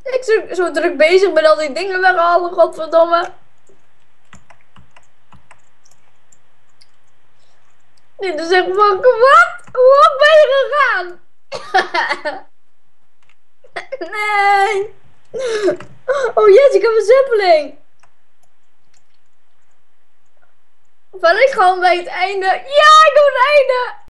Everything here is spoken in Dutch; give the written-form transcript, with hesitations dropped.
Ik zo druk bezig met al die dingen weghalen, godverdomme. Dit is echt fucking wat? Hoe hoog ben je gegaan? Nee. Oh yes, ik heb een zippeling. Val ik gewoon bij het einde? Ja, ik doe het einde.